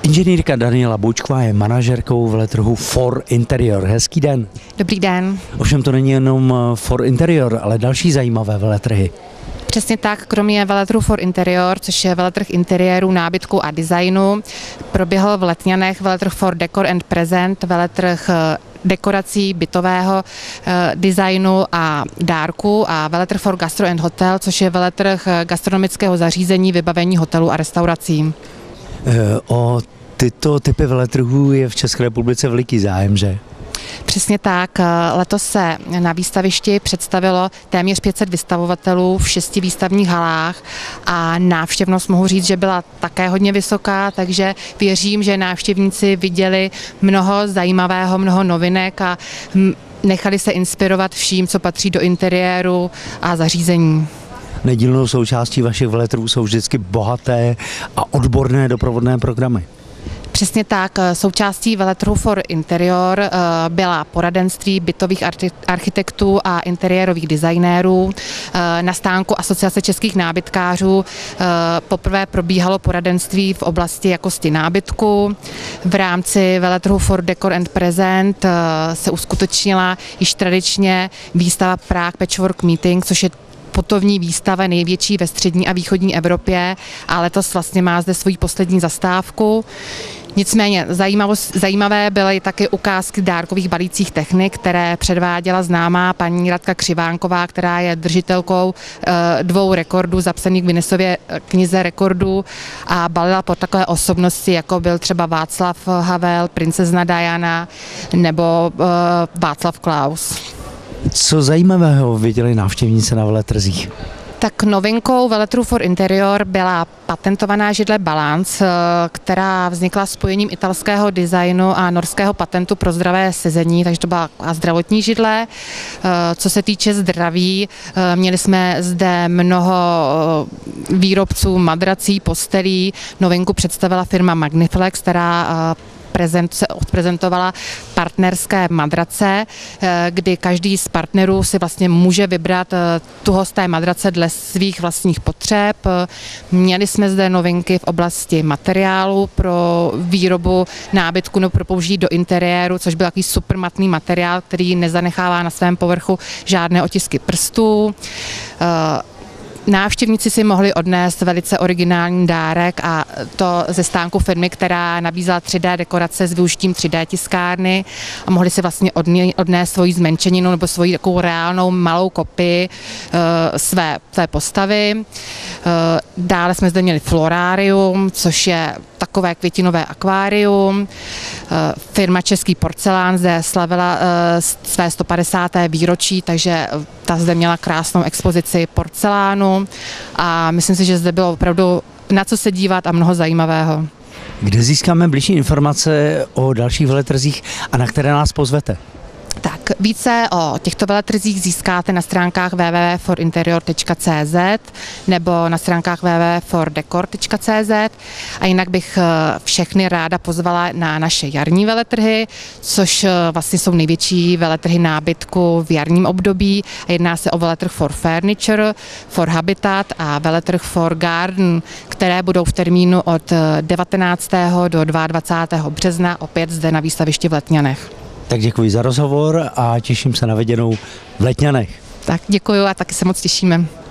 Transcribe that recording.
Inženýrka Daniela Boučková je manažerkou veletrhu For Interior. Hezký den. Dobrý den. Ovšem to není jenom For Interior, ale další zajímavé veletrhy. Přesně tak, kromě veletrhu For Interior, což je veletrh interiérů, nábytku a designu, proběhl v Letňanech veletrh For Decor and Present, veletrh dekorací, bytového designu a dárku a veletrh For Gastro and Hotel, což je veletrh gastronomického zařízení, vybavení hotelů a restaurací. O tyto typy veletrhů je v České republice veliký zájem, že? Přesně tak. Letos se na výstavišti představilo téměř 500 vystavovatelů v 6 výstavních halách a návštěvnost mohu říct, že byla také hodně vysoká, takže věřím, že návštěvníci viděli mnoho zajímavého, mnoho novinek a nechali se inspirovat vším, co patří do interiéru a zařízení. Nedílnou součástí vašich veletrhů jsou vždycky bohaté a odborné doprovodné programy. Přesně tak, součástí veletrhu For Interior byla poradenství bytových architektů a interiérových designérů. Na stánku Asociace českých nábytkářů poprvé probíhalo poradenství v oblasti jakosti nábytku. V rámci veletrhu For Decor and Present se uskutečnila již tradičně výstava Prague Patchwork Meeting, což je putovní výstava největší ve střední a východní Evropě a letos vlastně má zde svoji poslední zastávku. Nicméně zajímavé byly taky ukázky dárkových balících technik, které předváděla známá paní Radka Křivánková, která je držitelkou 2 rekordů zapsaných v Guinnessově knize rekordů a balila po takové osobnosti, jako byl třeba Václav Havel, princezna Diana nebo Václav Klaus. Co zajímavého viděli návštěvníci na veletrzích? Tak novinkou veletrhu For Interior byla patentovaná židle Balance, která vznikla spojením italského designu a norského patentu pro zdravé sezení, takže to byla zdravotní židle. Co se týče zdraví, měli jsme zde mnoho výrobců madrací, postelí. Novinku představila firma Magniflex, která se odprezentovala partnerské madrace, kdy každý z partnerů si vlastně může vybrat tuhost té madrace dle svých vlastních potřeb. Měli jsme zde novinky v oblasti materiálu pro výrobu nábytku nebo pro použití do interiéru, což byl takový super matný materiál, který nezanechává na svém povrchu žádné otisky prstů. Návštěvníci si mohli odnést velice originální dárek a to ze stánku firmy, která nabízela 3D dekorace s využitím 3D tiskárny a mohli si vlastně odnést svoji zmenšeninu nebo svoji takovou reálnou malou kopii své postavy. Dále jsme zde měli florárium, což je takové květinové akvárium. Firma Český porcelán zde slavila své 150. výročí, takže ta zde měla krásnou expozici porcelánu a myslím si, že zde bylo opravdu na co se dívat a mnoho zajímavého. Kde získáme bližší informace o dalších veletrzích a na které nás pozvete? Tak, více o těchto veletrzích získáte na stránkách www.forinterior.cz nebo na stránkách www.fordecor.cz a jinak bych všechny ráda pozvala na naše jarní veletrhy, což vlastně jsou největší veletrhy nábytku v jarním období. Jedná se o veletrh For Furniture, For Habitat a veletrh For Garden, které budou v termínu od 19. do 22. března opět zde na výstavišti v Letňanech. Tak děkuji za rozhovor a těším se na viděnou v Letňanech. Tak děkuji a taky se moc těšíme.